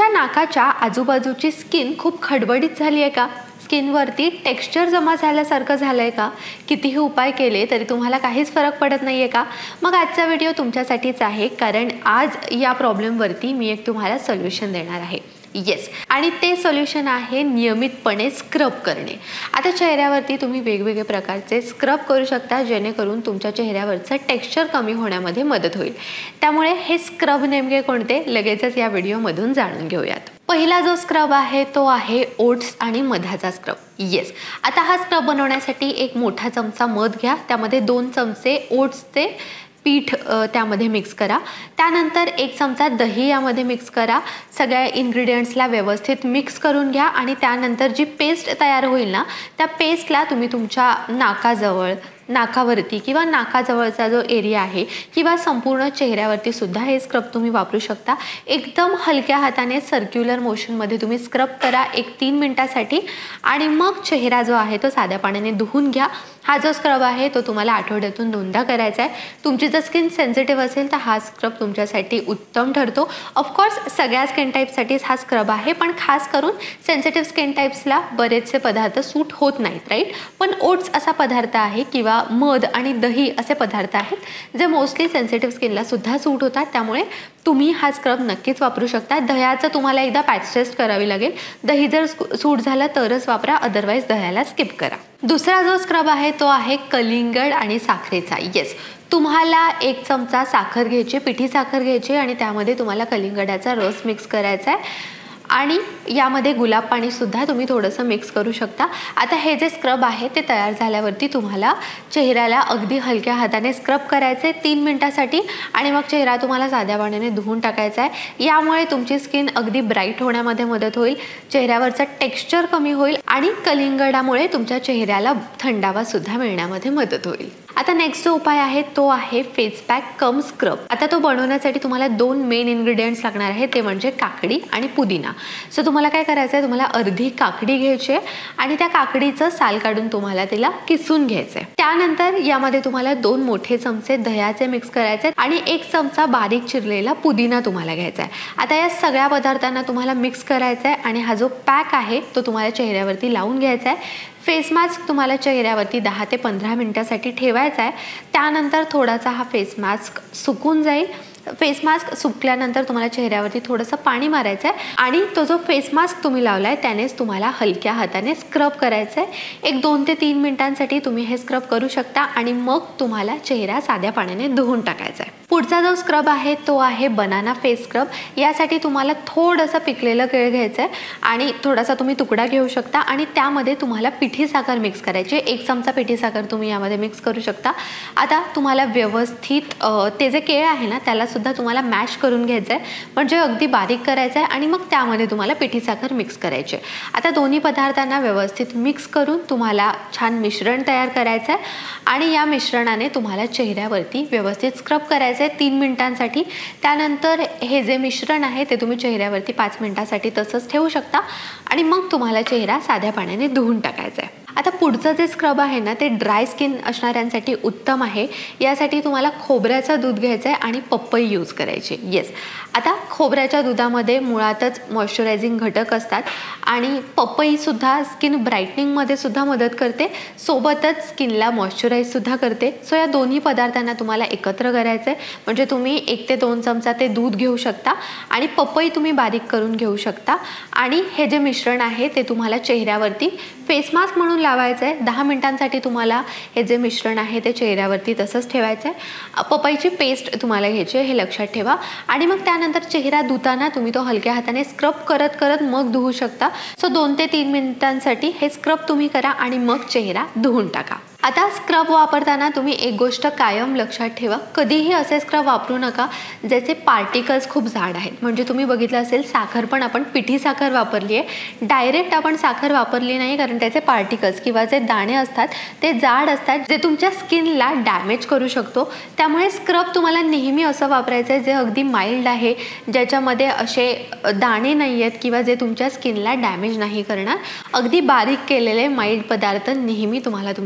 तुमच्या नाकाच्या आजूबाजूची स्किन खूप खडबडीत झाली आहे का? स्किनवरती टेक्स्चर जमा झाल्यासारखं झालं आहे का? कितीही उपाय केले तरी तुम्हाला काहीच फरक पडत नाही आहे का? मग आजचा व्हिडिओ तुमच्यासाठीच आहे, कारण आज या प्रॉब्लेमवरती मी एक तुम्हाला सोल्युशन देणार आहे. येस, आणि ते सोल्युशन आहे नियमितपणे स्क्रब करणे. आता चेहऱ्यावरती तुम्ही वेगवेगळे प्रकारचे स्क्रब करू शकता, जेणेकरून तुमच्या चेहऱ्यावरचं टेक्स्चर कमी होण्यामध्ये मदत होईल. त्यामुळे हे स्क्रब नेमके कोणते, लगेचच या व्हिडिओमधून जाणून घेऊयात. पहिला जो स्क्रब आहे तो आहे ओट्स आणि मधाचा स्क्रब. येस, आता हा स्क्रब बनवण्यासाठी एक मोठा चमचा मध घ्या, त्यामध्ये 2 चमचे ओट्सचे पीठ त्यामध्ये मिक्स करा. त्यानंतर 1 चमचा दही यामध्ये मिक्स करा. सगळ्या इन्ग्रेडियंट्सला व्यवस्थित मिक्स करून घ्या आणि त्यानंतर जी पेस्ट तयार होईल ना, त्या पेस्टला तुम्ही तुमच्या नाकाजवळ, नाकावरती किंवा नाकाजवळचा जो एरिया आहे किंवा संपूर्ण चेहऱ्यावरती सुद्धा हे स्क्रब तुम्ही वापरू शकता. एकदम हलक्या हाताने सर्क्युलर मोशनमध्ये तुम्ही स्क्रब करा 1-3 मिनिटासाठी आणि मग चेहरा जो आहे तो साध्या पाण्याने धुवून घ्या. हा जो स्क्रब आहे तो तुम्हाला आठवड्यातून 2दा करायचा आहे. तुमची जर स्किन सेन्सिटिव्ह असेल तर हा स्क्रब तुमच्यासाठी उत्तम ठरतो. ऑफकोर्स सगळ्या स्किन टाईपसाठीच हा स्क्रब आहे, पण खास करून सेन्सिटिव्ह स्किन टाईप्सला बरेचसे पदार्थ सूट होत नाहीत, राईट. पण ओट्स असा पदार्थ आहे किंवा मध आणि दही असे पदार्थ आहेत जे मोस्टली सेन्सिटिव्ह स्किनला सुद्धा सूट होतात. त्यामुळे तुम्ही हा स्क्रब नक्कीच वापरू शकता. दह्याचं तुम्हाला एकदा पॅच टेस्ट करावी लागेल. दही जर सूट झालं तरच वापरा, अदरवाईज दह्याला स्किप करा. दुसरा जो स्क्रब आहे तो आहे कलिंगड आणि साखरेचा. येस, तुम्हाला 1 चमचा साखर घ्यायची, पिठी साखर घ्यायची आणि त्यामध्ये तुम्हाला कलिंगडाचा रस मिक्स करायचा आहे आणि यामध्ये गुलाब पाणी सुद्धा तुम्ही थोडंसं मिक्स करू शकता. आता हे जे स्क्रब आहे ते तयार झाल्यावरती तुम्हाला चेहऱ्याला अगदी हलक्या हाताने स्क्रब करायचे 3 मिनिटासाठी आणि मग चेहरा तुम्हाला साध्या पाण्याने धुवून टाकायचा आहे. यामुळे तुमची स्किन अगदी ब्राईट होण्यामध्ये मदत होईल, चेहऱ्यावरचं टेक्स्चर कमी होईल आणि कलिंगडामुळे तुमच्या चेहऱ्याला थंडावा सुद्धा मिळण्यामध्ये मदत होईल. आता नेक्स्ट जो उपाय आहे तो आहे फेस पॅक कम स्क्रब. आता तो बनवण्यासाठी तुम्हाला 2 मेन इन्ग्रेडियंट्स लागणार आहेत, ते म्हणजे काकडी आणि पुदिना. सो तुम्हाला काय करायचं आहे, तुम्हाला अर्धी काकडी घ्यायची आहे आणि त्या काकडीचं साल काढून तुम्हाला तिला किसून घ्यायचं आहे. त्यानंतर यामध्ये तुम्हाला 2 मोठे चमचे दह्याचे मिक्स करायचे आणि 1 चमचा बारीक चिरलेला पुदिना तुम्हाला घ्यायचा आहे. आता या सगळ्या पदार्थांना तुम्हाला मिक्स करायचं आहे आणि हा जो पॅक आहे तो तुम्हाला चेहऱ्यावरती लावून घ्यायचा आहे. फेस मास्क तुम्हाला चेहऱ्यावरती 10 ते 15 मिनिटासाठी ठेवायचा आहे. त्यानंतर थोडासा हा फेस मास्क सुकून जाईल. फेस मास्क सुकल्यानंतर तुम्हाला चेहऱ्यावरती थोडंसं पाणी मारायचं आहे आणि तो जो फेस मास्क तुम्ही लावला आहे त्यानेच तुम्हाला हलक्या हाताने स्क्रब करायचं आहे. एक 2 ते 3 मिनिटांसाठी तुम्ही हे स्क्रब करू शकता आणि मग तुम्हाला चेहरा साध्या पाण्याने धुवून टाकायचा आहे. पुढचा जो स्क्रब आहे तो आहे बनाना फेस स्क्रब. यासाठी तुम्हाला थोडंसं पिकलेलं केळ घ्यायचं आहे आणि थोडासा तुम्ही तुकडा घेऊ शकता आणि त्यामध्ये तुम्हाला पिठी साखर मिक्स करायची. 1 चमचा पिठी साखर तुम्ही यामध्ये मिक्स करू शकता. आता तुम्हाला व्यवस्थित ते जे केळ आहे ना त्याला सुद्धा तुम्हाला मॅश करून घ्यायचं आहे, म्हणजे अगदी बारीक करायचं आहे आणि मग त्यामध्ये तुम्हाला पिठी साखर मिक्स करायची. आता दोन्ही पदार्थांना व्यवस्थित मिक्स करून तुम्हाला छान मिश्रण तयार करायचं आहे आणि या मिश्रणाने तुम्हाला चेहऱ्यावरती व्यवस्थित स्क्रब करायचं आहे 3 मिनिटांसाठी. त्यानंतर हे जे मिश्रण आहे ते तुम्ही चेहऱ्यावरती 5 मिनिटांसाठी तसंच ठेवू शकता आणि मग तुम्हाला चेहरा साध्या पाण्याने धुवून टाकायचा आहे. आता पुढचं जे स्क्रब आहे ना ते ड्राय स्किन असणाऱ्यांसाठी उत्तम आहे. यासाठी तुम्हाला खोबऱ्याचं दूध घ्यायचं आहे आणि पपई यूज करायची. येस, आता खोबऱ्याच्या दुधामध्ये मुळातच मॉइश्चरायझिंग घटक असतात आणि पपईसुद्धा स्किन ब्राईटनिंगमध्ये सुद्धा मदत करते, सोबतच स्किनला मॉइश्चराईज सुद्धा करते. सो या दोन्ही पदार्थांना तुम्हाला एकत्र करायचं आहे, म्हणजे तुम्ही 1 ते 2 चमचा ते दूध घेऊ शकता आणि पपई तुम्ही बारीक करून घेऊ शकता आणि हे जे मिश्रण आहे ते तुम्हाला चेहऱ्यावरती फेस मास्क म्हणून लावायचं आहे. 10 मिनिटांसाठी तुम्हाला हे जे मिश्रण आहे ते चेहऱ्यावरती तसंच ठेवायचं आहे. पपईची पेस्ट तुम्हाला घ्यायची आहे, हे लक्षात ठेवा. आणि मग त्यानंतर चेहरा धुताना तुम्ही तो हलक्या हाताने स्क्रब करत करत मग धुवू शकता. सो 2 ते 3 मिनिटांसाठी हे स्क्रब तुम्ही करा आणि मग चेहरा धुवून टाका. आता स्क्रब वापरताना तुम्ही एक गोष्ट कायम लक्षात ठेवा, कधीही असे स्क्रब वापरू नका ज्याचे पार्टिकल्स खूप जाड आहेत. म्हणजे तुम्ही बघितलं असेल साखर पण आपण पिठी साखर वापरली आहे, डायरेक्ट आपण साखर वापरली नाही, कारण त्याचे पार्टिकल्स किंवा जे दाणे असतात ते जाड असतात, जे तुमच्या स्किनला डॅमेज करू शकतो. त्यामुळे स्क्रब तुम्हाला नेहमी असं वापरायचं आहे जे अगदी माइल्ड आहे, ज्याच्यामध्ये असे दाणे नाही आहेत किंवा जे तुमच्या स्किनला डॅमेज नाही करणार. अगदी बारीक केलेले माइल्ड पदार्थ नेहमी तुम्हाला तुमच्या स्क्रब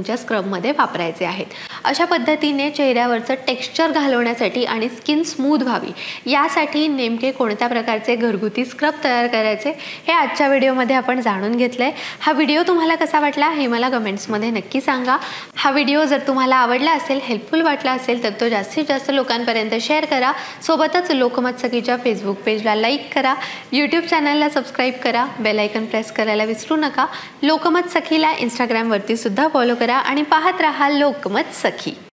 स्क्रबमध्ये वापरायचे आहेत. अशा पद्धतीने चेहऱ्यावरचं टेक्स्चर घालवण्यासाठी आणि स्किन स्मूथ व्हावी यासाठी नेमके कोणत्या प्रकारचे घरगुती स्क्रब तयार करायचे हे आजच्या व्हिडिओमध्ये आपण जाणून घेतलंय. हा व्हिडिओ तुम्हाला कसा वाटला हे मला कमेंट्समध्ये नक्की सांगा. हा व्हिडिओ जर तुम्हाला आवडला असेल, हेल्पफुल वाटला असेल तर तो जास्तीत जास्त लोकांपर्यंत शेअर करा. सोबतच लोकमत सखीच्या फेसबुक पेजला लाईक करा, यूट्यूब चॅनलला सबस्क्राईब करा, बेल आयकॉन प्रेस करायला विसरू नका. लोकमत सखीला इंस्टाग्रामवरती सुद्धा फॉलो करा आणि पाहत रहा लोकमत सखी.